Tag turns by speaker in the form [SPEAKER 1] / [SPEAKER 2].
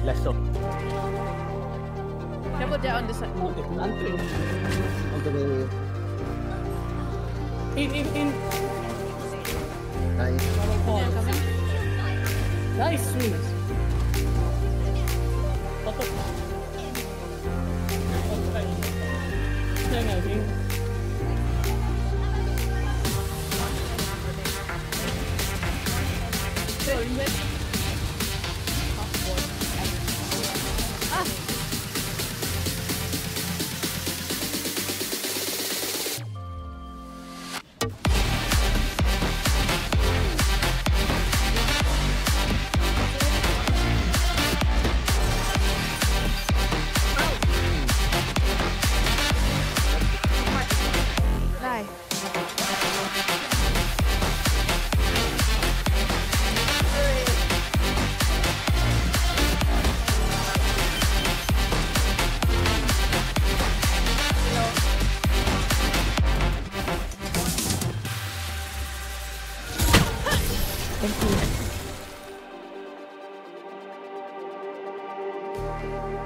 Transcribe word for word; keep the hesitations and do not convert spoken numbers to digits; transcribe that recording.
[SPEAKER 1] Less up.
[SPEAKER 2] Can I put that on the side?
[SPEAKER 1] Oh, it's landing.
[SPEAKER 3] On the way.
[SPEAKER 1] In, in, in.
[SPEAKER 3] Nice.
[SPEAKER 2] Yeah, coming.
[SPEAKER 1] Nice swimmers. Up, up. Okay. No, no, you.
[SPEAKER 2] Go in there. Ah! Thank you.